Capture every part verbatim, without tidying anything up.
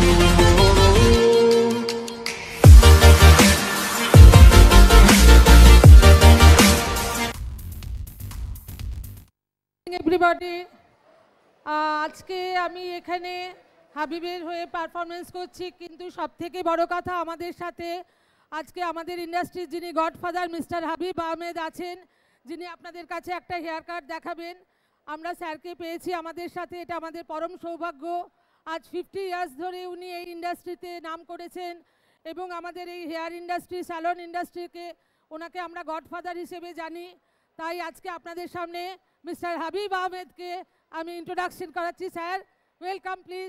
Everybody, আজকে আমি এখানে হাবিবের হয়ে পারফরমেন্স করছি, কিন্তু সবথেকে বড় কথা আমাদের সাথে আজকে আমাদের ইন্ডাস্ট্রির যিনি গডফাদার মিস্টার হাবিব আহমেদ আছেন, যিনি আপনাদের কাছে একটা হেয়ার কাট দেখাবেন। আমরা স্যারকে পেয়েছি আমাদের সাথে, এটা আমাদের পরম সৌভাগ্য। আজ ফিফটি ইয়ার্স ধরে উনি এই ইন্ডাস্ট্রিতে নাম করেছেন এবং আমাদের এই হেয়ার ইন্ডাস্ট্রি, স্যালন ইন্ডাস্ট্রিকে ওনাকে আমরা গডফাদার হিসেবে জানি। তাই আজকে আপনাদের সামনে মিস্টার হাবিব আহমেদকে আমি ইন্ট্রোডাকশন করাচ্ছি। Sir, welcome please.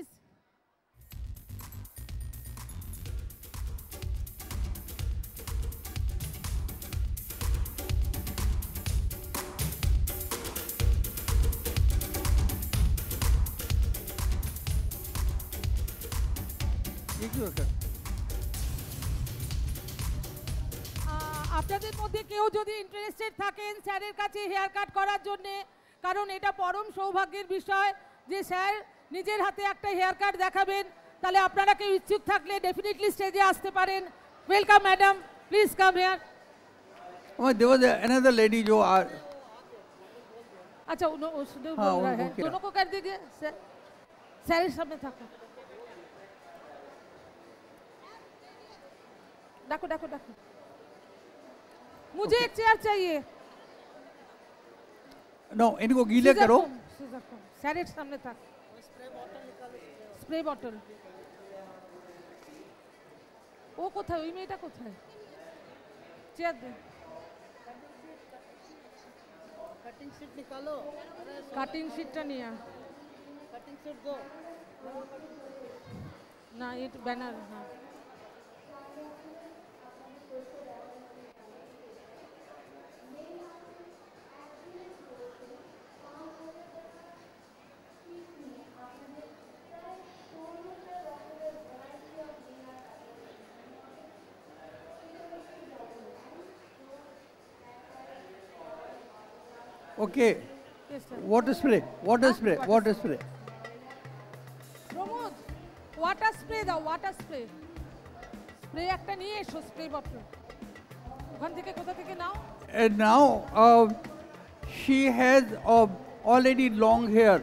আপনাদের মধ্যে কেউ যদি ইন্টারেস্টেড থাকেন স্যারের কাছে হেয়ার কাট করার জন্যে, কারণ এটা পরম সৌভাগ্যের বিষয় যে স্যার নিজের হাতে একটা হেয়ার কাট দেখাবেন, তাহলে আপনারা কেউ ইচ্ছুক থাকলে ডেফিনেটলি স্টেজে আসতে পারেন। Welcome madam, please come here. Oh, there was another lady जो आ अच्छा उन्हों उसने बोल रहा है दोनों को कर दीजिए सर, सर सामने থাকো। डाको डाको डाको, मुझे एक चेयर चाहिए। नो, इनको गीले करो। सर सामने था, स्प्रे बॉटल निकालो, स्प्रे बॉटल। वो কোথায়, ওই মেয়েটা কোথায়? চেয়ার দে। कटिंग शीट निकालो, कटिंग शीटটা নিয়া, कटिंग शीट दो ना, ये बैनर। हाँ Okay. Yes, sir. Water spray, water spray, water spray. Pramod, water spray দাও, water spray। স্প্রে একটা নিয়ে এসো, স্প্রে বটল। ওখান থেকে কোথা থেকে নাও? And now uh, she has uh, already long hair.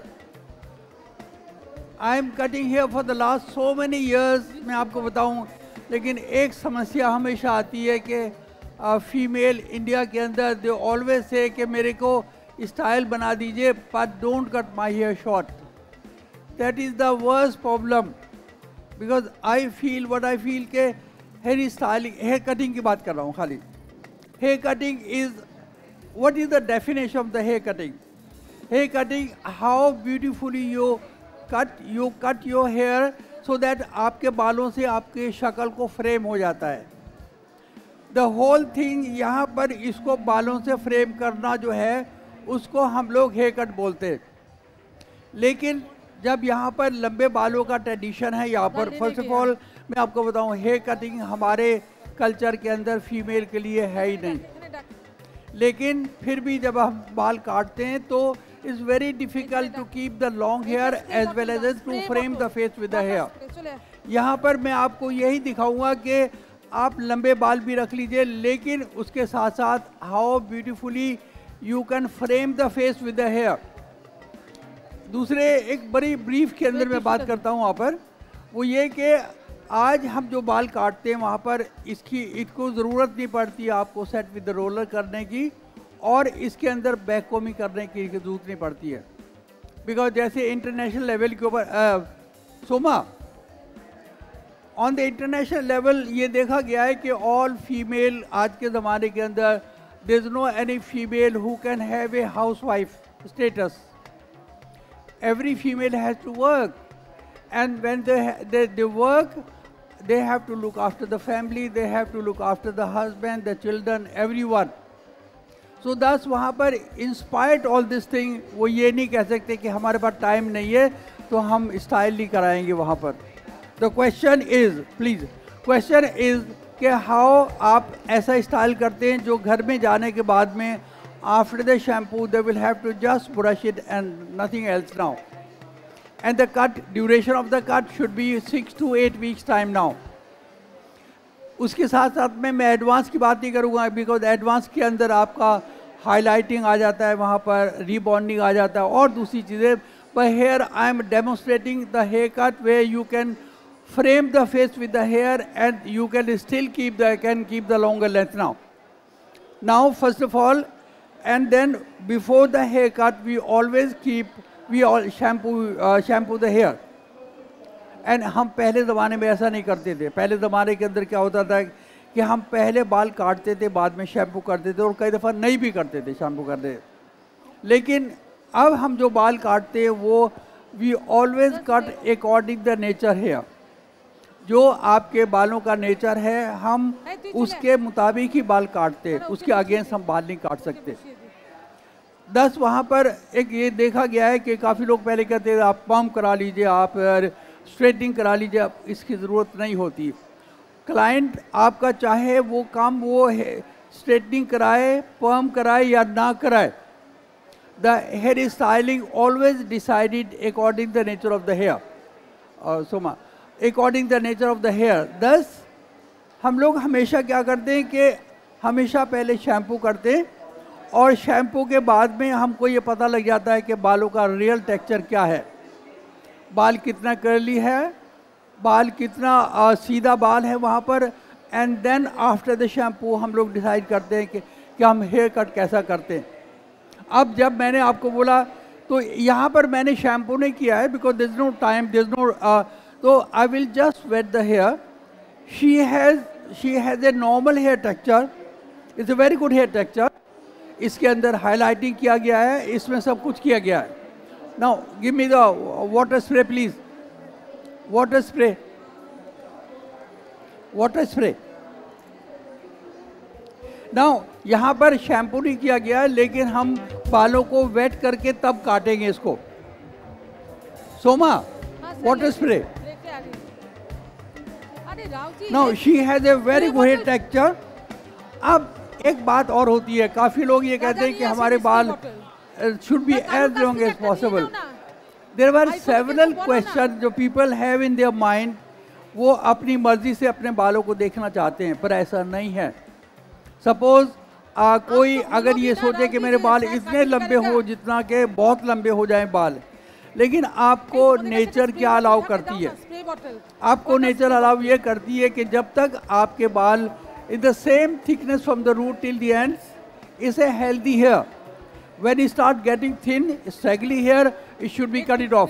I am cutting hair for the last so many years. मैं आपको बताऊं, लेकिन एक समस्या हमेशा आती है कि फीमेल uh, इंडिया के अंदर दे ऑलवेज से कि मेरे को स्टाइल बना दीजिए, but don't cut my hair short. That is the worst problem, because I feel what I feel के hair styling, hair cutting की बात कर रहा हूँ खाली। Hair cutting is, what is the definition of the hair cutting? Hair cutting, how beautifully you cut, you cut your hair so that आपके बालों से आपके शक्ल को फ्रेम हो जाता है। The whole thing, यहाँ पर इसको बालों से फ्रेम करना जो है उसको हम लोग हेयर कट बोलते हैं। लेकिन जब यहाँ पर लंबे बालों का ट्रेडिशन है यहाँ पर, फर्स्ट ऑफ ऑल मैं आपको बताऊँ, हेयर कटिंग हमारे कल्चर के अंदर फीमेल के लिए है ही नहीं। लेकिन फिर भी जब हम बाल काटते हैं तो it's very difficult to keep the long hair as well as to frame the face with the hair. यहाँ पर मैं आपको यही दिखाऊंगा कि आप लंबे बाल भी रख लीजिए, लेकिन उसके साथ साथ how beautifully you can frame the face with the hair. दूसरे एक बड़ी ब्रीफ के अंदर मैं बात करता हूँ वहाँ पर, वो ये कि आज हम जो बाल काटते हैं वहाँ पर इसकी इसको ज़रूरत नहीं पड़ती आपको सेट विद द रोलर करने की, और इसके अंदर बैक कोमिंग करने की ज़रूरत नहीं पड़ती है। बिकॉज जैसे इंटरनेशनल लेवल के ऊपर Soma on the international level ये देखा गया है कि ऑल फीमेल आज के ज़माने के अंदर there is no any female who can have a housewife status. Every female has to work, and when they, they they work, they have to look after the family, they have to look after the husband, the children, everyone. So thus वहाँ पर in spite all this thing, वो ये नहीं कह सकते कि हमारे पास time नहीं है तो हम स्टाइल नहीं कराएंगे वहाँ पर। The question is, please, question is कि how आप ऐसा स्टाइल करते हैं जो घर में जाने के बाद में after the shampoo they will have to just brush it and nothing else now. and the cut duration of the cut should be six to eight weeks time now. उसके साथ साथ में मैं एडवांस की बात नहीं करूँगा, बिकॉज एडवांस के अंदर आपका हाईलाइटिंग आ जाता है, वहाँ पर रीबॉन्डिंग आ जाता है और दूसरी चीज़ें. But here I am demonstrating the haircut where you can frame the face with the hair and you can still keep the can keep the longer length now. Now first of all, and then before the haircut we always keep we all shampoo uh, shampoo the hair. And हम पहले ज़माने में ऐसा नहीं करते थे. पहले ज़माने के अंदर क्या होता था कि हम पहले बाल काटते थे, बाद में शैम्पू करते थे और कई दफ़ा नहीं भी करते थे, शैम्पू करते थे. लेकिन अब हम जो बाल काटते हैं वो we always cut according the nature hair. जो आपके बालों का नेचर है हम उसके मुताबिक ही बाल काटते हैं, उसके अगेंस्ट हम बाल नहीं काट सकते. दस वहाँ पर एक ये देखा गया है कि काफ़ी लोग पहले कहते थे आप पम्प करा लीजिए, आप स्ट्रेटनिंग करा लीजिए, अब इसकी ज़रूरत नहीं होती. क्लाइंट आपका चाहे वो काम वो है स्ट्रेटनिंग कराए, पर्म कराए या ना कराए, the hair styling always decided according the nature of the hair. Soma according the nature of the hair. दस हम लोग हमेशा क्या करते हैं कि हमेशा पहले शैम्पू करते हैं और शैम्पू के बाद में हमको ये पता लग जाता है कि बालों का रियल टेक्सचर क्या है, बाल कितना कर्ली है, बाल कितना आ, सीधा बाल है वहाँ पर. And then after the shampoo हम लोग डिसाइड करते हैं कि, कि हम हेयर कट कैसा करते हैं. अब जब मैंने आपको बोला तो यहाँ पर मैंने शैम्पू नहीं किया है because there is no time, there is no, तो I will just wet the hair. She has she has a normal hair texture, it's a very good hair texture. इसके अंदर हाईलाइटिंग किया गया है, इसमें सब कुछ किया गया है. Now, give me the water spray, please. Water spray. Water spray. Now, यहाँ पर शैम्पू नहीं किया गया है, लेकिन हम बालों को वेट करके तब काटेंगे इसको. Soma, water spray. Now, she has a very good hair texture. अब एक बात और होती है, काफ़ी लोग ये कहते हैं कि हमारे बाल Uh, should be as long as possible. There were several questions जो people have in their mind. वो अपनी मर्जी से अपने बालों को देखना चाहते हैं, पर ऐसा नहीं है. सपोज uh, कोई अगर ये सोचे कि मेरे बाल इतने लंबे हो जितना के बहुत लंबे हो जाएं बाल, लेकिन आपको नेचर क्या अलाउ करती है? आपको नेचर अलाउ ये करती है कि जब तक आपके बाल in the same thickness from the root till the ends is a healthy hair. When you start getting thin, straggly hair, it should be cut it off.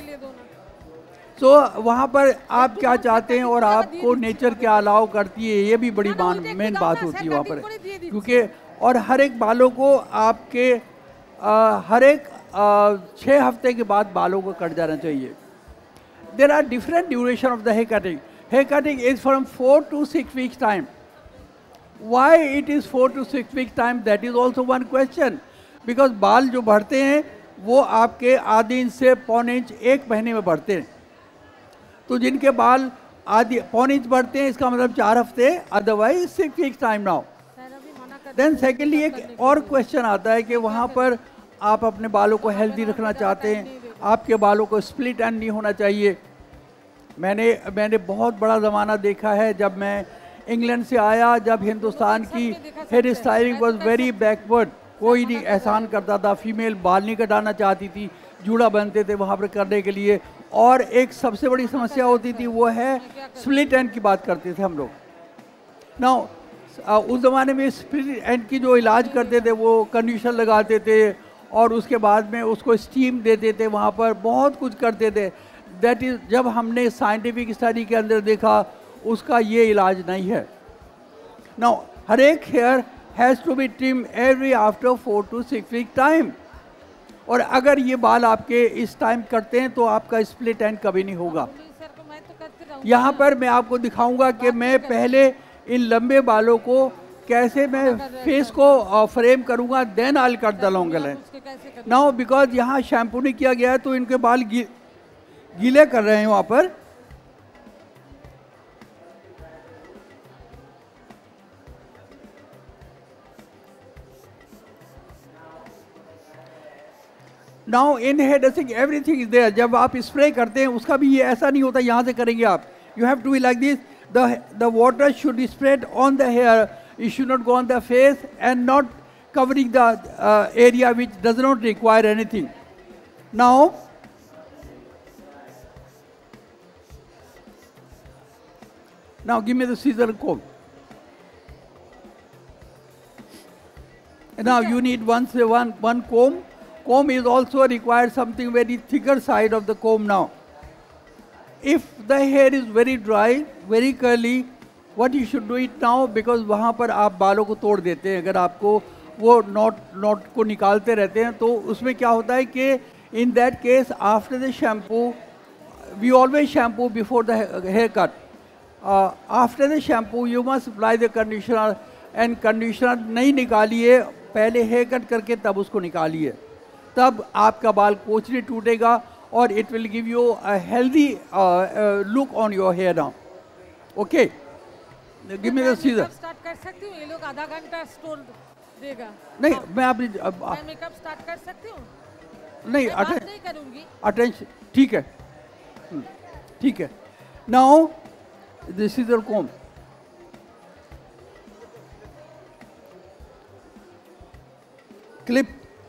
So वहाँ पर आप क्या चाहते हैं और आपको नेचर क्या अलाउ करती है, ये भी बड़ी मेन बात होती है वहाँ पर. क्योंकि और हर एक बालों को आपके आ, हर एक छः हफ्ते के बाद बालों को कट जाना चाहिए. There are different duration of the hair cutting. Hair cutting is from four to six weeks time. Why it is four to six weeks time? That is also one question. Because बाल जो बढ़ते हैं वो आपके आधे inch से पौने inch एक महीने में बढ़ते हैं. तो जिनके बाल आधे पौने इंच बढ़ते हैं इसका मतलब चार हफ्ते, otherwise six weeks time now. Then secondly एक और क्वेश्चन आता है कि वहाँ पर आप अपने बालों को हेल्दी रखना चाहते हैं, आपके बालों को स्प्लिट एंड नहीं होना चाहिए. मैंने मैंने बहुत बड़ा ज़माना देखा है जब मैं इंग्लैंड से आया, जब हिंदुस्तान की hair styling was very backward. कोई नहीं एहसान करता था, फीमेल बाल नहीं कटाना चाहती थी, जूड़ा बनते थे वहाँ पर करने के लिए. और एक सबसे बड़ी समस्या होती थी वो है स्प्लिट एंड की बात करते थे हम लोग. नाउ उस ज़माने में स्प्लिट एंड की जो इलाज करते थे वो कंडीशनर लगाते थे और उसके बाद में उसको स्टीम देते थे, वहाँ पर बहुत कुछ करते थे. दैट इज़ जब हमने साइंटिफिक स्टडी के अंदर देखा उसका ये इलाज नहीं है. नाउ हर एक hair has to be trim every after four to six week time. और अगर ये बाल आपके इस टाइम करते हैं तो आपका स्प्लिट एंड कभी नहीं होगा. यहाँ पर मैं आपको दिखाऊंगा कि मैं पहले इन लंबे बालों को कैसे मैं फेस को फ्रेम करूँगा, then I will cut the longer length. Now because यहाँ शैम्पू नहीं किया गया है तो इनके बाल गी, गीले कर रहे हैं वहाँ पर. Now in hair dressing everything is there. जब आप स्प्रे करते हैं उसका भी ये ऐसा नहीं होता यहाँ से करेंगे आप. You have to be like this. The the water should spread on the hair. It should not go on the face and not covering the uh, area which does not require anything. Now, now give me the scissor and comb. And now you need one, one, one comb. Comb is also required something very thicker side of the comb now. If the hair is very dry, very curly, what you should do it now, because वहाँ पर आप बालों को तोड़ देते हैं. अगर आपको वो नॉट नॉट को निकालते रहते हैं तो उसमें क्या होता है कि in that case after the shampoo, we always shampoo before the haircut. Uh, after the shampoo you must apply the conditioner, and conditioner नहीं निकालिए, पहले हेयर कट करके तब उसको निकालिए. तब आपका बाल कोच नहीं टूटेगा और it will give you a healthy uh, uh, look on your hair now. Okay. Give me the scissor. Start कर सकती हूँ. ये लोग आधा घंटा स्टोर देगा. नहीं मैं अपनी मैं मेकअप स्टार्ट कर सकती हूँ. नहीं बात नहीं करूँगी. अटेंशन. ठीक है, ठीक है. Now this is your comb. Clip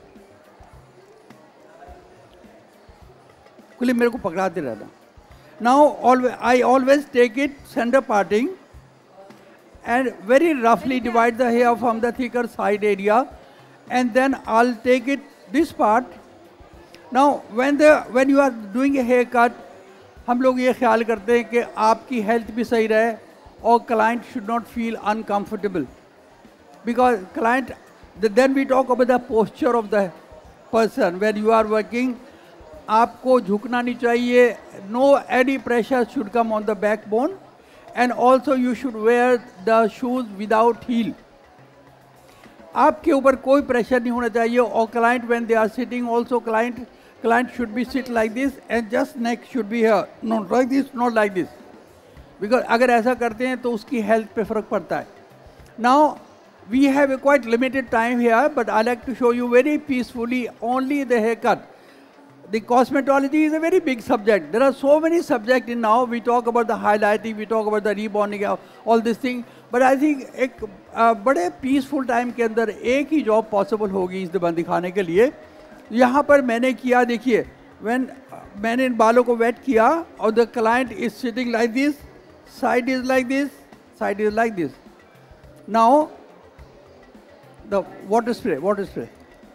clip मेरे को पकड़ाते रहना. Now always I always take it centre parting and very roughly divide the hair from the thicker side area, and then I'll take it this part. Now when the when you are doing a haircut, हम लोग ये ख्याल करते हैं कि आपकी health भी सही रहे और client should not feel uncomfortable, because client, then we talk about the posture of the person when you are working. आपको झुकना नहीं चाहिए. No any pressure should come on the backbone. And also you should wear the shoes without heel. आपके ऊपर कोई pressure नहीं होना चाहिए. और client when they are sitting also, client client should be sit like this and just neck should be here, not like this, not like this. Because अगर ऐसा करते हैं तो उसकी health पे फर्क पड़ता है. Now we have a quite limited time here, but I like to show you very peacefully only the haircut. The cosmetology is a very big subject. There are so many subjects in now. We talk about the highlighting, we talk about the rebonding, all this thing. But I think एक बड़े peaceful time के अंदर एक ही job possible होगी इस दबन दिखाने के लिए. यहाँ पर मैंने किया, देखिए, when मैंने इन बालों को wet किया और the client is sitting like this, side is like this, side is like this. Now the water spray, water spray.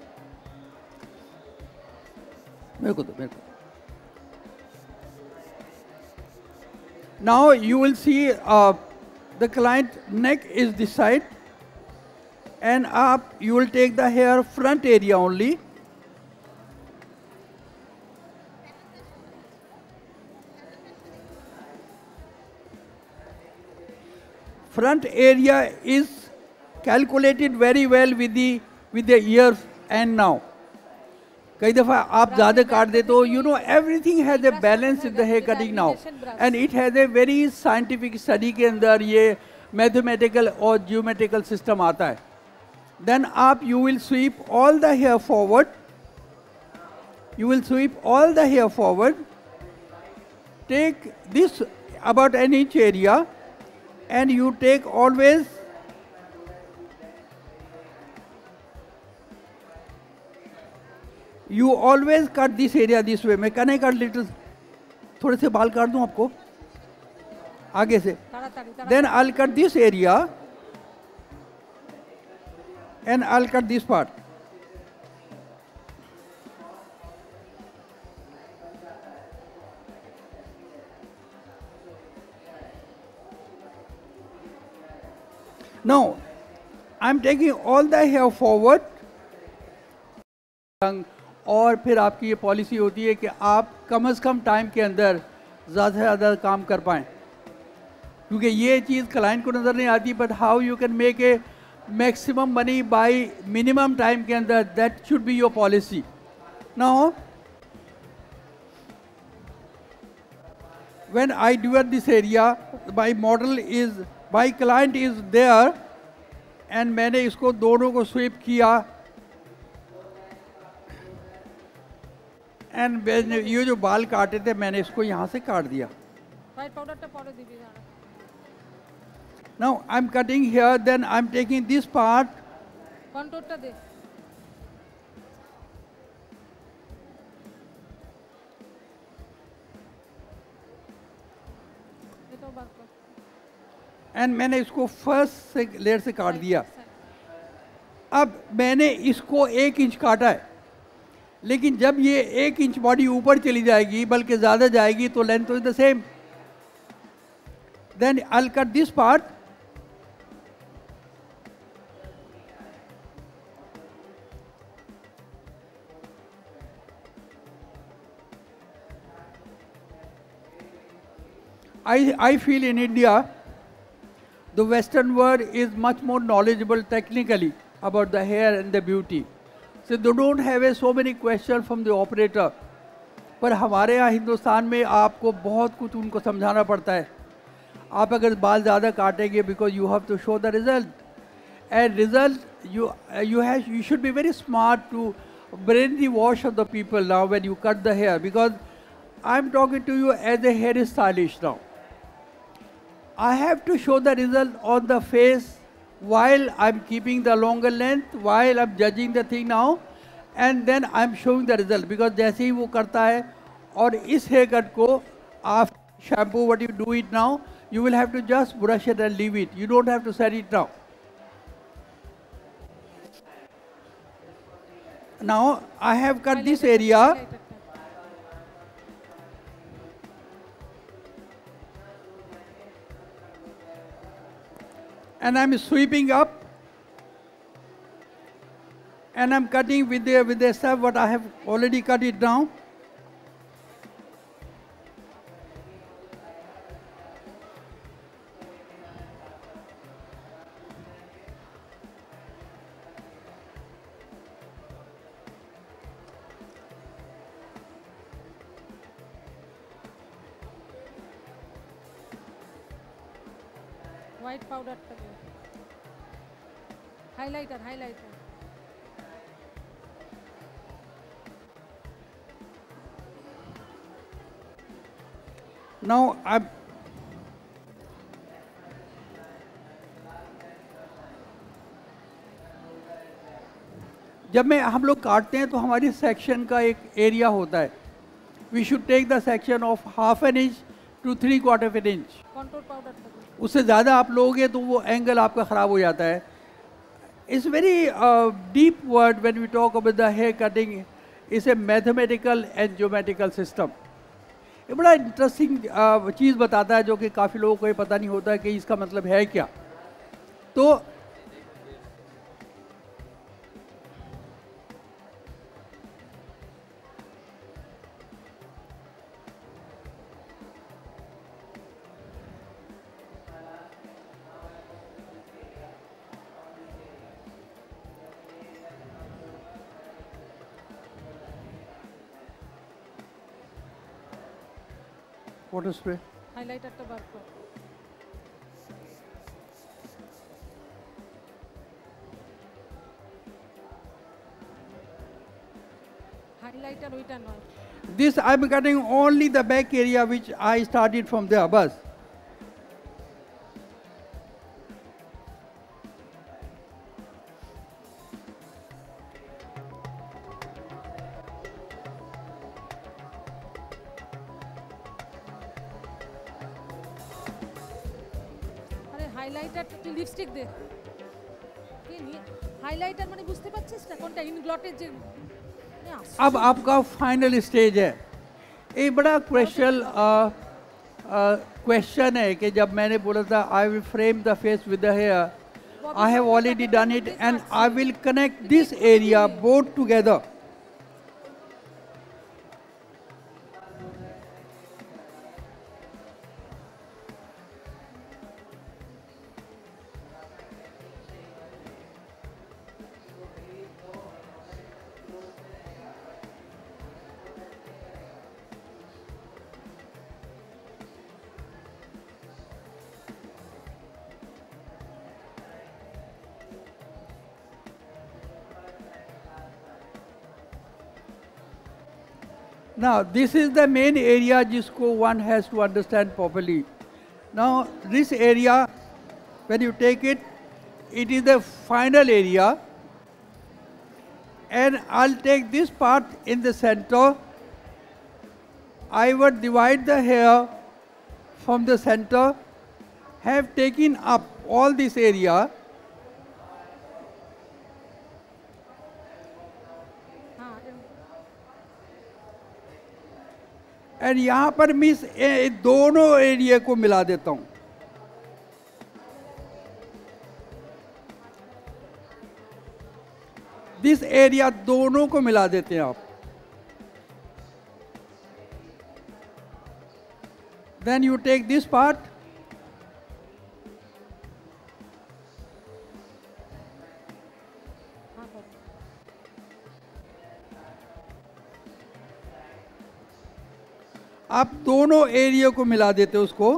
मेरे को दो, मेरे को. Now you will see uh, the client neck is this side, and up you will take the hair front area only. Front area is calculated very well with the with the ear and now. कई दफ़ा आप ज़्यादा काट देते हो. You know everything has a balance in the hair cutting now, and it has a very scientific study के अंदर ये mathematical और geometrical system आता है. Then आप you will sweep all the hair forward. You will sweep all the hair forward. Take this about an inch area, and you take always you always cut this area this way. मैं can I cut little, थोड़े से बाल काट दूं आपको आगे से. Then I'll cut this area and I'll cut this part. Now I'm taking all the hair forward. और फिर आपकी ये पॉलिसी होती है कि आप कम से कम टाइम के अंदर ज़्यादा से ज़्यादा काम कर पाएँ, क्योंकि ये चीज़ क्लाइंट को नज़र नहीं आती. But how you can make a maximum money by minimum time के अंदर, that should be your policy. Now when I do this area, my model is my client is there, and मैंने इसको दोनों को स्वीप किया. And ये जो बाल काटे थे मैंने इसको यहाँ से काट दिया. হোয়াইট পাউডারটা পরে দিবি না. Now I'm cutting here, then I'm taking this part. কন্ট্রোলটা দে. এটাও বার কর. एंड मैंने इसको फर्स्ट से लेयर से काट दिया. अब मैंने इसको एक इंच काटा है, लेकिन जब ये एक इंच बॉडी ऊपर चली जाएगी बल्कि ज़्यादा जाएगी तो लेंथ तो is the same. Then I will cut this part. I, I feel in India, the Western world is much more knowledgeable technically about the hair and the beauty. So they don't have a, so many questions from the operator. पर हमारे यहाँ हिंदुस्तान में आपको बहुत कुछ उनको समझाना पड़ता है. आप अगर बाल ज़्यादा काटेंगे because you have to show the result. And result, you, you, have, you should be very smart to brain the wash of the people now when you cut the hair, because I'm talking to you as a hair stylist now. I have to show the result on the face while I'm keeping the longer length, while I'm judging the thing now, and then I'm showing the result. Because जैसे ही वो करता है और इस hair cut को आप shampoo, what you do it now, you will have to just brush it and leave it. You don't have to set it now. Now I have cut this area. And I'm sweeping up, and I'm cutting with the with the stuff what I have already cut it down. White পাউডারটা দে. Highlighter highlighter. Now I'm जब मैं हम लोग काटते हैं तो हमारी सेक्शन का एक एरिया होता है. We should take the section of half an inch to three quarter of an inch. Control পাউডারটা দে. उससे ज़्यादा आप लोगे तो वो एंगल आपका ख़राब हो जाता है. It's very deep word when we talk about the hair cutting. It's a mathematical and geometrical system. ये बड़ा इंटरेस्टिंग uh, चीज़ बताता है जो कि काफ़ी लोगों को ये पता नहीं होता कि इसका मतलब है क्या. तो वाटर स्प्रे. হাইলাইটারটা বার কর. হাইলাইটার ওইটা নয়. This I'm cutting only the back area which I started from there. बस. হাইলাইটার তুই লিপস্টিক দে. কি নিয়ে হাইলাইটার মানে বুঝতে পারছিস না কোনটা ইনগ্লটের যে. अब आपका फाइनल स्टेज है. एक बड़ा क्वेश्चन क्वेश्चन है कि जब मैंने बोला था I will frame the face with the hair, I have already done it and I will connect this area both together. Now, this is the main area जिसको one has to understand properly. Now, this area, when you take it, it is the final area. And I'll take this part in the center. I would divide the hair from the center, have taken up all this area. और यहाँ पर मैं इस दोनों area को मिला देता हूँ. दिस एरिया दोनों को मिला देते हैं आप. Then you take this part. आप दोनों एरिया को मिला देते हो उसको.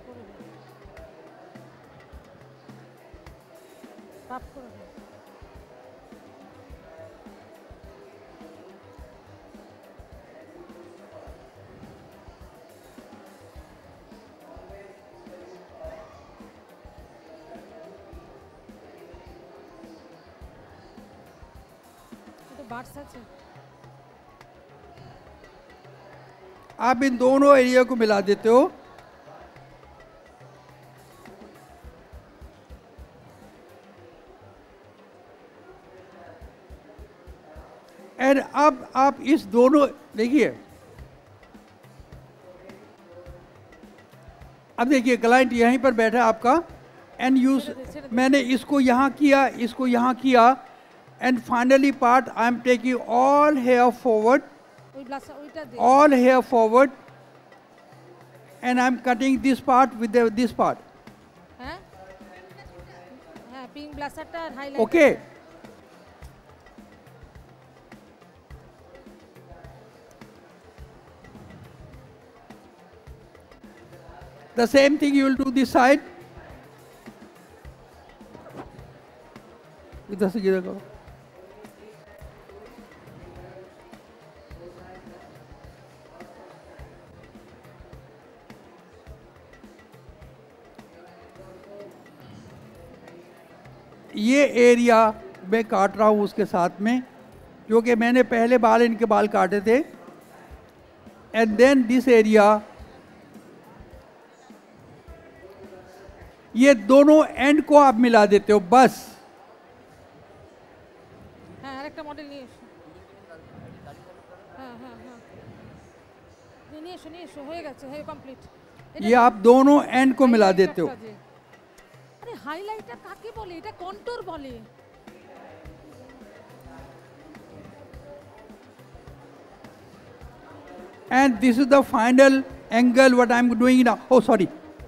आप इन दोनों एरिया को मिला देते हो. और अब आप इस दोनों देखिए, अब देखिए क्लाइंट यहीं पर बैठा है आपका. एंड यूज मैंने इसको यहां किया, इसको यहां किया. And finally part I am taking all hair forward, all hair forward, and I am cutting this part with the, this part. Okay. The same thing you will do this side. इधर से गिरा करो. ये area मैं काट रहा हूँ उसके साथ में, जो कि मैंने पहले बाल इनके बाल काटे थे. एंड देन दिस एरिया, ये दोनों एंड को आप मिला देते हो बस. हाँ, আরেকটা মডেল নিয়ে এসো. हाँ हाँ हाँ নিয়ে এসো নিয়ে এসো হয়ে গেছে, হয়ে কমপ্লিট. ये आप दोनों एंड को मिला देते हो. আরে হাইলাইটার কাকে বলে? এটা কন্ট্যুর বলে. And this is the final angle what I am doing now. Oh, sorry.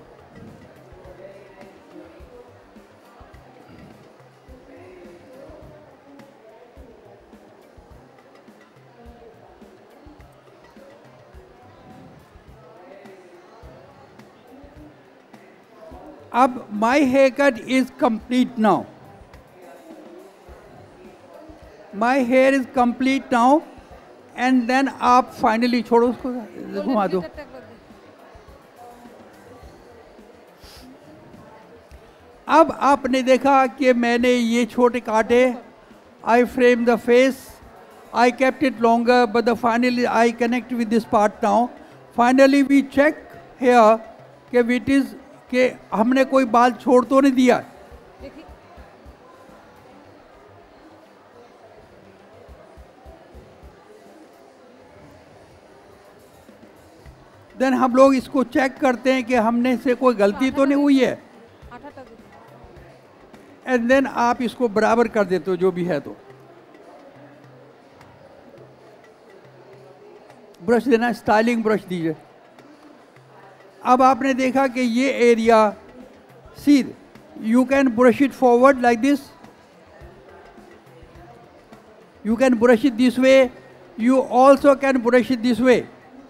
अब my haircut is complete now. My hair is complete now, and then आप finally छोड़ो उसको, घुमा दो. अब आपने देखा कि मैंने ये छोटे काटे. I framed the face. I kept it longer, but the finally I connect with this part now. Finally we check here कि it is कि हमने कोई बाल छोड़ तो नहीं दिया. देन हम लोग इसको चेक करते हैं कि हमने से कोई गलती तो नहीं हुई है. एंड देन आप इसको बराबर कर देते हो जो भी है. तो ब्रश देना, स्टाइलिंग ब्रश दीजिए. अब आपने देखा कि ये area, see you can brush it forward like this, you can brush it this way, you also can brush it this way,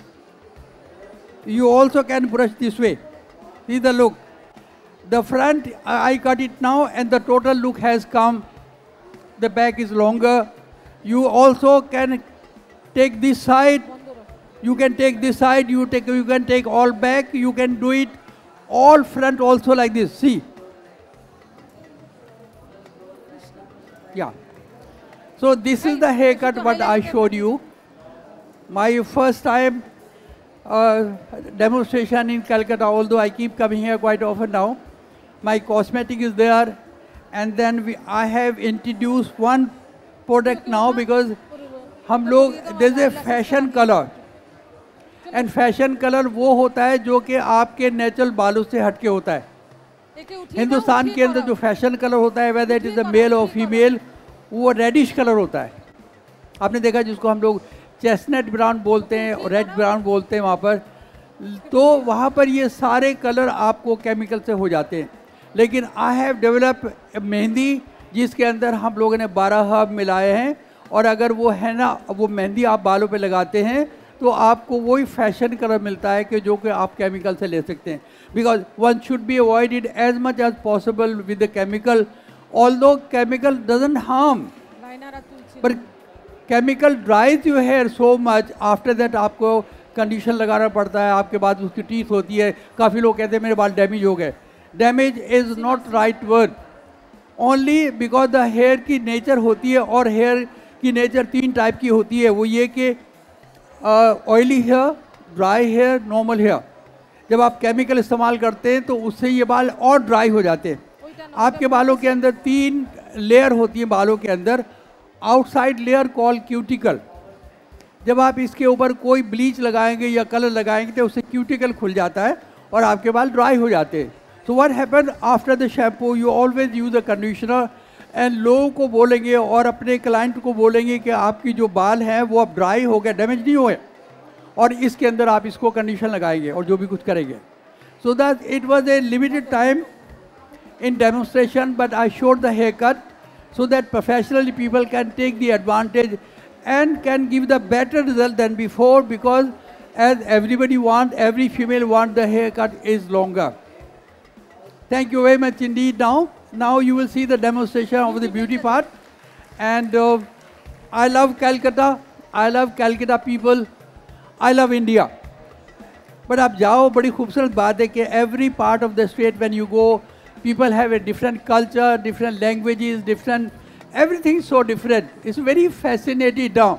you also can brush this way. See the look. The front I cut it now and the total look has come. The back is longer. You also can take this side. You can take this side, you take, you can take all back, you can do it all front also like this. See. Yeah. So this is the haircut what I showed you. My first time uh, demonstration in Calcutta, although I keep coming here quite often now. My cosmetic is there, and then we, I have introduced one product now because हम लोग there's a fashion color. And fashion colour वो होता है जो कि आपके natural बालों से हटके होता है. हिंदुस्तान के अंदर जो फैशन कलर होता है whether it is a male और फीमेल, वो रेडिश कलर होता है. आपने देखा जिसको हम लोग चेस्टनट ब्राउन बोलते हैं और रेड ब्राउन बोलते हैं वहाँ पर, तो वहाँ पर ये सारे कलर आपको केमिकल से हो जाते हैं. लेकिन आई हैव डेवलप मेहंदी जिसके अंदर हम लोगों ने बारह हर्ब मिलाए हैं, और अगर वो है ना वो मेहंदी आप बालों पे लगाते हैं तो आपको वही फैशन कलर मिलता है कि जो कि आप केमिकल से ले सकते हैं. Because one should be avoided as much as possible with the chemical, although chemical doesn't harm, पर chemical dries your hair so much. After that आपको कंडीशन लगाना पड़ता है, आपके बाद उसकी टीथ होती है. काफ़ी लोग कहते हैं मेरे बाल डैमेज हो गए. Damage is not right word, only because the hair की नेचर होती है, और हेयर की नेचर तीन टाइप की होती है. वो ये कि oily hair, dry hair, normal hair. जब आप केमिकल इस्तेमाल करते हैं तो उससे ये बाल और ड्राई हो जाते हैं. आपके बालों के अंदर तीन लेयर होती है बालों के अंदर. Outside layer call cuticle. जब आप इसके ऊपर कोई ब्लीच लगाएंगे या कलर लगाएंगे तो उससे क्यूटिकल खुल जाता है और आपके बाल ड्राई हो जाते हैं. So what happen after the shampoo, you always use a conditioner, and लोगों को बोलेंगे और अपने क्लाइंट को बोलेंगे कि आपकी जो बाल हैं वो अब ड्राई हो गए, डैमेज नहीं हुए, और इसके अंदर आप इसको कंडीशन लगाएंगे और जो भी कुछ करेंगे. So that it was a limited time in demonstration, but I showed the haircut so that professionally people can take the advantage and can give the better result than before, because as everybody want, every female want, the haircut is longer. Thank you very much indeed. Now, now you will see the demonstration of the beauty part. And uh, I love Calcutta. I love Calcutta people. I love India. But आप जाओ, बड़ी खूबसूरत बात है कि every part of the state when you go, people have a different culture, different languages, different, everything so different. It's very fascinating now.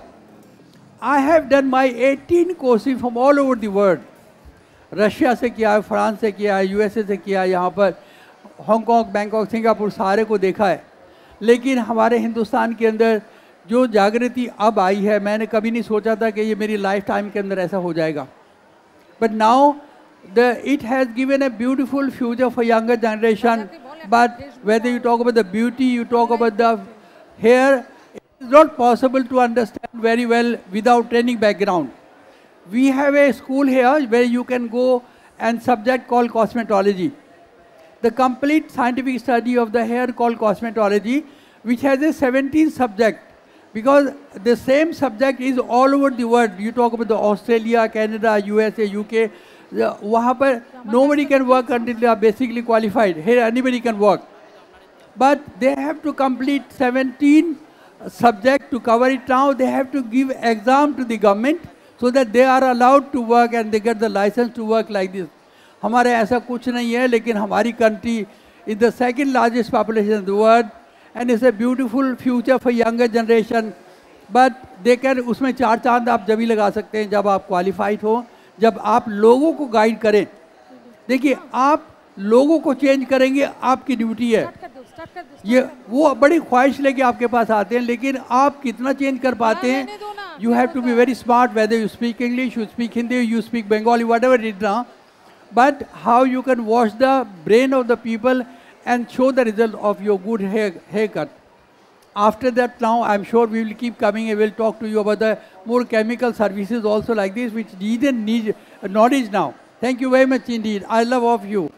I have done my eighteen courses from all over the world. Russia से किया है, France से किया है, USA से किया है, यहाँ पर हांगकांग, बैंकॉक, सिंगापुर सारे को देखा है. लेकिन हमारे हिंदुस्तान के अंदर जो जागृति अब आई है, मैंने कभी नहीं सोचा था कि ये मेरी लाइफ टाइम के अंदर ऐसा हो जाएगा. But now the, it has given a beautiful future for younger generation. But whether you talk about the beauty, you talk about the hair, it is not possible to understand very well without training background. We have a school here where you can go and subject called cosmetology. The complete scientific study of the hair called cosmetology, which has a seventeen subject. Because the same subject is all over the world. You talk about the Australia, Canada, U S A, U K. वहाँ पर nobody can work until they are basically qualified. Here anybody can work. But they have to complete seventeen subjects to cover it now. They have to give exam to the government so that they are allowed to work and they get the license to work like this. हमारे ऐसा कुछ नहीं है, लेकिन हमारी country is the second largest population in the world. And it's a beautiful future for younger generation. But they can, उसमें चार चांद आप जब ही लगा सकते हैं जब आप qualified हो, जब आप लोगों को गाइड करें. देखिए, आप लोगों को चेंज करेंगे, आपकी ड्यूटी है. ये वो बड़ी ख्वाहिश लेके आपके पास आते हैं, लेकिन आप कितना चेंज कर पाते हैं. You have to be very smart, whether you speak English, you speak Hindi, you speak Bengali, whatever it is now. But how you can wash the brain of the people and show the result of your good hair, haircut. After that, now I'm sure we will keep coming and we'll talk to you about the more chemical services also like this, which didn't need knowledge now. Thank you very much indeed. I love all of you.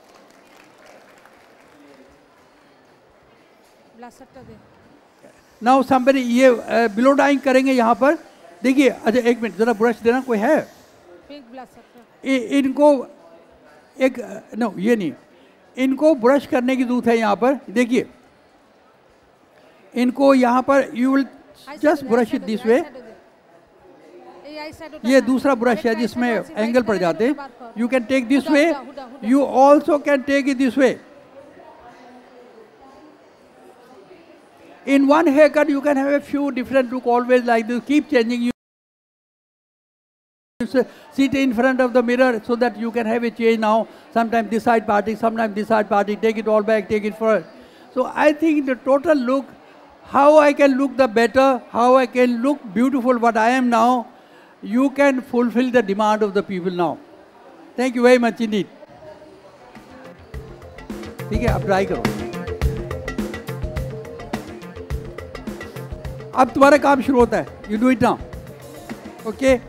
Now somebody ये below dyeing करेंगे यहाँ पर. देखिए, अच्छा एक minute, जरा brush देना कोई है? इनको एक no ये नहीं. इनको ब्रश करने की जरूरत है यहाँ पर. देखिए, इनको यहाँ पर you will just brush it this way. ये दूसरा ब्रश है जिसमें एंगल पड़ जाते हैं. You can take this way. You also can take it this way. In one haircut, you can have a few different look always like this. Keep changing. You sit in front of the mirror so that you can have a change now. Sometimes this side parting, sometimes this side parting. Take it all back, take it forward. So I think the total look, how I can look the better, how I can look beautiful what I am now, you can fulfill the demand of the people now. Thank you very much indeed. ठीक है, अब try करो. अब तुम्हारा काम शुरू होता है. You do it now. Okay?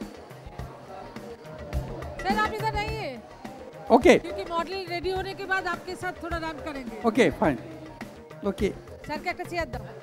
Sir आप इधर नहीं है. Okay. क्योंकि मॉडल रेडी होने के बाद आपके साथ थोड़ा रैप करेंगे. Okay, fine. Okay. सर का একটা চেয়ার দাও.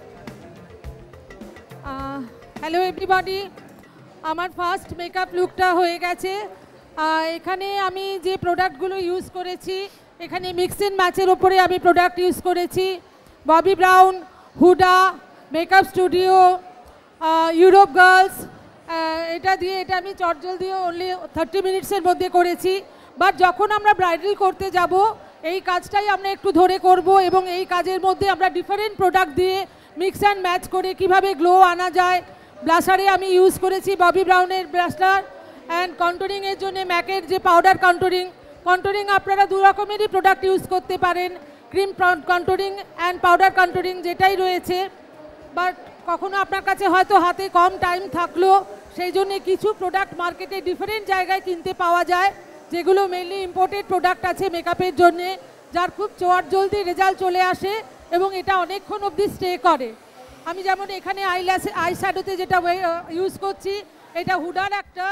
হ্যালো এভরিবডি, আমার ফার্স্ট মেকআপ লুকটা হয়ে গেছে. এখানে আমি যে প্রোডাক্টগুলো ইউজ করেছি, এখানে মিক্স এন্ড ম্যাচের উপরে আমি প্রোডাক্ট ইউজ করেছি. Bobbi Brown, Huda, makeup studio, Europe girls, এটা দিয়ে এটা আমি চটজল দিয়ে অনলি থার্টি মিনিটসের মধ্যে করেছি. বাট যখন আমরা ব্রাইডাল করতে যাব, এই কাজটাই আমরা একটু ধরে করব এবং এই কাজের মধ্যে আমরা ডিফারেন্ট প্রোডাক্ট দিয়ে মিক্স অ্যান্ড ম্যাচ করে কিভাবে গ্লো আনা যায়. ব্লাশারে আমি ইউজ করেছি ববি ব্রাউনের ব্লাশার, অ্যান্ড কন্টুরিংয়ের জন্য ম্যাকের যে পাউডার কন্টুরিং. কন্টুরিং আপনারা দু রকমেরই প্রোডাক্ট ইউজ করতে পারেন, cream contouring and powder contouring যেটাই রয়েছে. বাট কখনো আপনার কাছে হয়তো হাতে কম টাইম থাকলো, সেই জন্য কিছু প্রোডাক্ট মার্কেটে ডিফারেন্ট জায়গায় কিনতে পাওয়া যায়, যেগুলো মেনলি ইম্পোর্টেড প্রোডাক্ট আছে মেকআপের জন্যে, যার খুব চট জলদি রেজাল্ট চলে আসে এবং এটা অনেকক্ষণ অবধি স্টে করে. আমি যেমন এখানে আইল্যাশ আই শ্যাডোতে যেটা ইউজ করছি, এটা হুডার একটা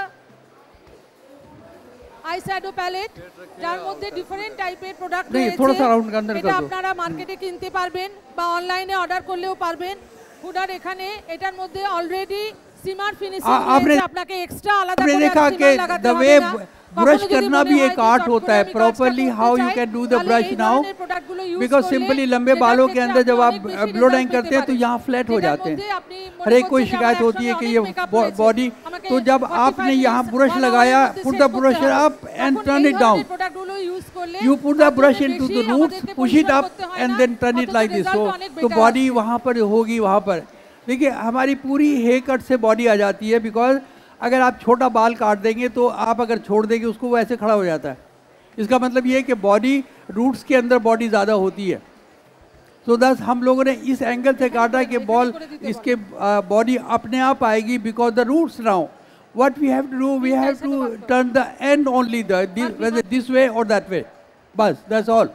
আই শ্যাডো প্যালেট, যার মধ্যে ডিফারেন্ট টাইপের প্রোডাক্ট রয়েছে. এটা আপনারা মার্কেটে কিনতে পারবেন বা অনলাইনে অর্ডার করলেও পারবেন. হুডার এখানে এটার মধ্যে অলরেডি সিমার ফিনিশিং রয়েছে, আপনাকে এক্সট্রা আলাদা করে সিমার লাগাতে হবে না. ब्रश करना भी एक आर्ट होता है. Properly how you can do the brush now, because simply लंबे बालों के अंदर जब आप ब्लो डाइंग करते हैं तो यहाँ फ्लैट हो जाते हैं. हर एक कोई शिकायत होती है कि ये बॉडी, तो जब आपने यहाँ ब्रश लगाया, put the brush up and turn it down. You put the brush into the roots, push it up and then turn it like this. तो बॉडी वहाँ पर होगी. वहाँ पर देखिए हमारी पूरी हेयर कट से बॉडी आ जाती है. बिकॉज अगर आप छोटा बाल काट देंगे तो आप अगर छोड़ देंगे उसको, वो ऐसे खड़ा हो जाता है. इसका मतलब ये है कि बॉडी रूट्स के अंदर बॉडी ज़्यादा होती है. तो दस हम लोगों ने इस एंगल से काटा कि बॉल इसके बॉडी अपने आप आएगी. Because the roots now what we have to do, we have to turn the end only, the this way और दैट वे. बस दैट्स ऑल.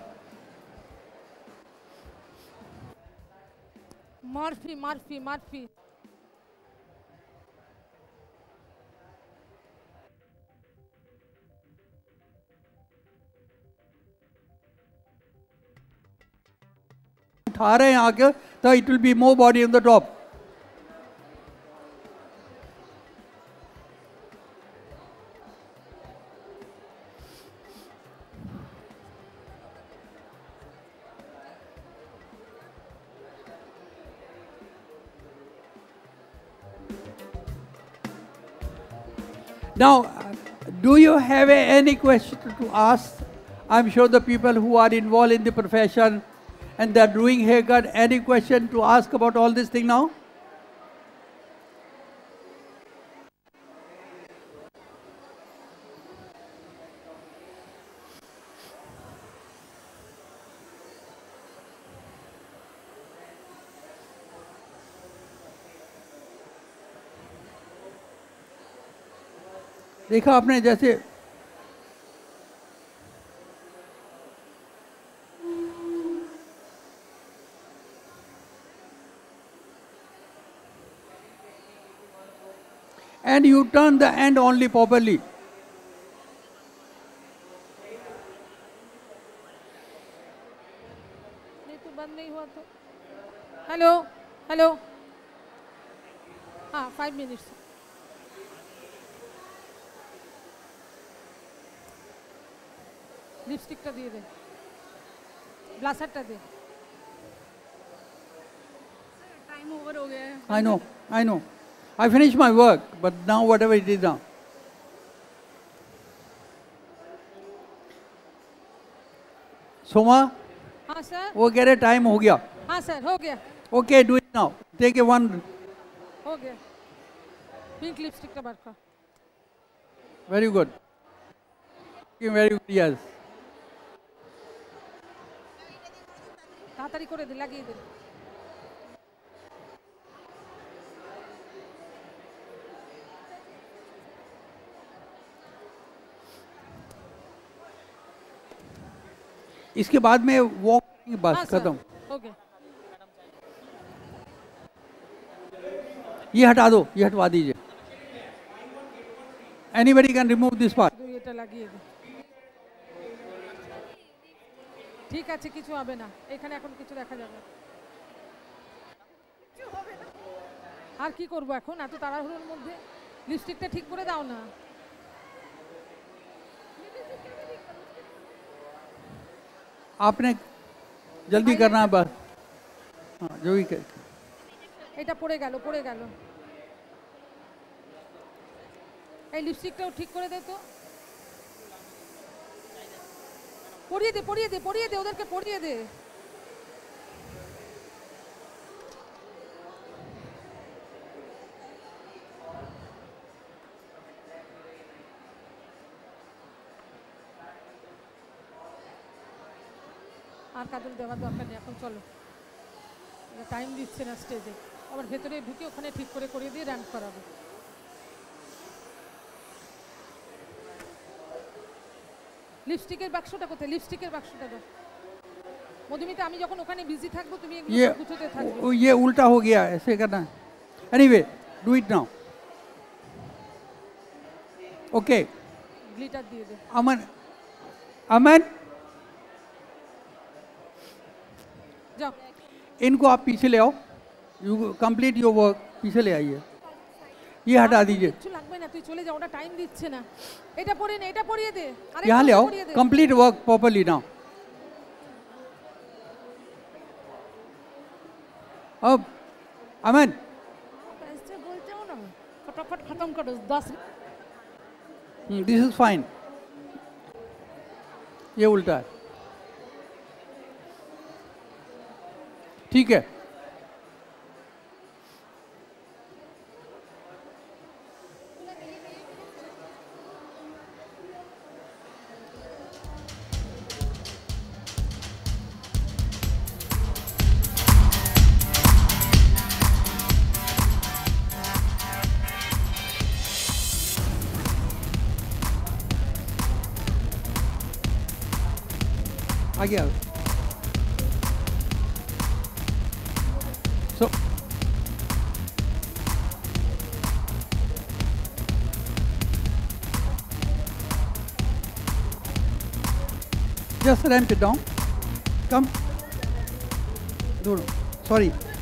मार्फी मार्फी मार्फी उठा रहे हैं आगे, तो it will be more body on the top. Now, do you have any question to ask? I'm sure the people who are involved in the profession and they're doing haircut, any question to ask about all this thing now? देखा आपने जैसे and you turn the end only properly. नहीं तो बंद नहीं हुआ तो. Hello hello, हाँ फाइव मिनट्स. लिपस्टिकটা দিয়ে দে, ব্লাশারটা দে. टाइम ओवर हो गया है. I know, I know. I finished my work, but now whatever it is now. Soma, हाँ सर, वो कह रहे टाइम हो गया. हाँ सर, हो गया. Okay, do it now. Take a one. हो गया. पिंक लिपस्टिक का बार का. Very good. Very good. Yes. तातरी करे दे, लगी दे. इसके बाद में वॉक करेंगे बस. हाँ खत्म. हो गया. ये हटा दो, ये हटवा दीजिए. Anybody can remove this part. এটা লাগিয়ে দে. ঠিক আছে, কিছু হবে না. এখানে এখন কিছু দেখা যাবে. কিছু হবে না. আর কি করব এখন এত তাড়াহুড়োর মধ্যে? লিপস্টিকটা ঠিক করে দাও না. आपने जल्दी करना है बस. हाँ, जो भी कर. এটা পড়ে গেল, পড়ে গেল. এই লিপস্টিকটাও ঠিক করে দে তো. পরিয়ে দে, পরিয়ে দে, পরিয়ে দে, ওদেরকে পরিয়ে দে. আর কাজল দেওয়ার দরকার নেই, এখন চলো. টাইম দিচ্ছে না স্টেজে. আবার ভেতরে ঢুকে ওখানে ঠিক করে করিয়ে দিয়ে র্যাম্প করাবো. লিপস্টিকের বাক্সটা কোথায়? লিপস্টিকের বাক্সটা দাও. মধুমিতা, আমি যখন ওখানে বিজি থাকবো তুমি এগুলো ये গুছোতে থাকবে. ये उल्टा हो गया. ऐसे करना है. Anyway, do it now. Okay. Glitter দিয়ে দে. अमन, अमन, যাও. इनको आप पीछे ले आओ. You complete your work. पीछे ले आइए. ये हटा दीजिए. কিছু লাগবে না, তুই চলে যা, ওটা টাইম দিচ্ছে না. এটা পরিয়ে নে, এটা পরিয়ে দে. আরে यहाँ ले आओ. Complete work properly now. अब अमन, ऐसे बोलते हो ना, फटाफट खत्म करो. दस दिस इज फाइन. ये उल्टा है. ठीक है. आगे आओ. So, just ramp it down. Come. No, no. Sorry.